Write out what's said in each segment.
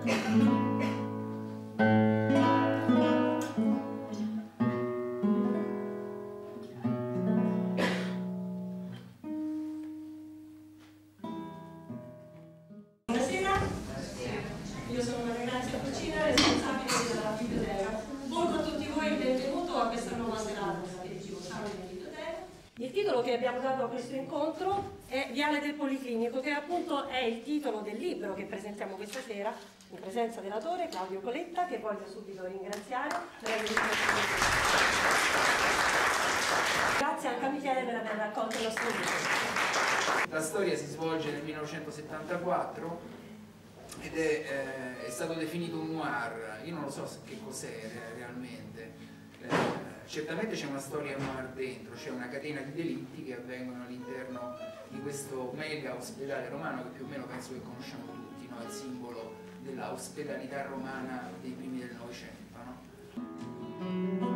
Io sono una ragazza cucina responsabile della biblioteca. Buon a tutti voi e benvenuto a questa nuova serata della biblioteca. Il titolo che abbiamo dato a questo incontro è Viale del Policlinico, che appunto è il titolo del libro che presentiamo questa sera in presenza dell'autore Claudio Coletta, che voglio subito ringraziare. Grazie anche a Michele per aver raccolto il nostro libro. La storia si svolge nel 1974 ed è stato definito un noir. Io non lo so che cos'è realmente. Certamente c'è una storia noir dentro, c'è una catena di delitti che avvengono all'interno di questo mega ospedale romano che più o meno penso che conosciamo tutti, no? È il simbolo della ospedalità romana dei primi del Novecento, no?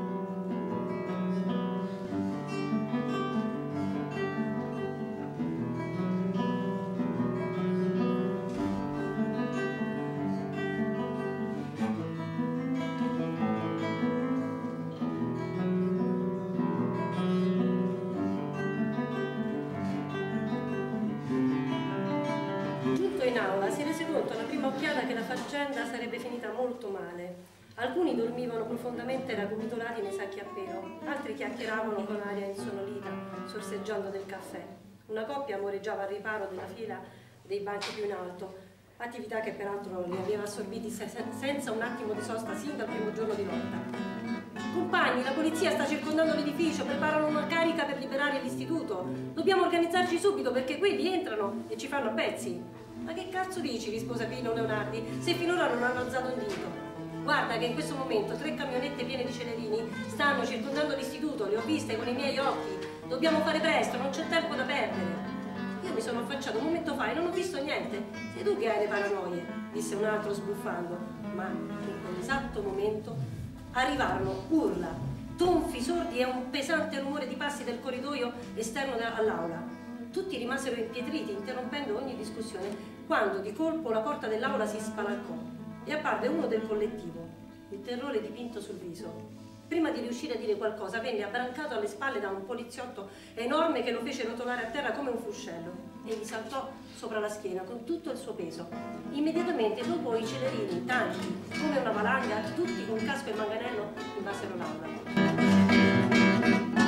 In aula si rese conto alla prima occhiata che la faccenda sarebbe finita molto male. Alcuni dormivano profondamente raggomitolati nei sacchi a pelo, altri chiacchieravano con aria insonolita, sorseggiando del caffè. Una coppia amoreggiava al riparo della fila dei banchi più in alto, attività che peraltro li aveva assorbiti senza un attimo di sosta sin dal primo giorno di lotta. Compagni, la polizia sta circondando l'edificio, preparano una carica per liberare l'istituto. Dobbiamo organizzarci subito perché quelli entrano e ci fanno a pezzi. Ma che cazzo dici? Rispose Pino Leonardi, se finora non hanno alzato un dito. Guarda che in questo momento 3 camionette piene di celerini stanno circondando l'istituto, le ho viste con i miei occhi. Dobbiamo fare presto, non c'è tempo da perdere. Io mi sono affacciato un momento fa e non ho visto niente. Sei tu che hai le paranoie, disse un altro sbuffando. Ma in quell'esatto momento arrivarono urla, tonfi sordi e un pesante rumore di passi del corridoio esterno all'aula. Tutti rimasero impietriti, interrompendo ogni discussione, quando di colpo la porta dell'aula si spalancò e apparve uno del collettivo, il terrore dipinto sul viso. Prima di riuscire a dire qualcosa, venne abbrancato alle spalle da un poliziotto enorme che lo fece rotolare a terra come un fuscello e gli saltò sopra la schiena con tutto il suo peso. Immediatamente dopo i celerini, tanti, come una valanga, tutti con casco e manganello, invasero l'aula.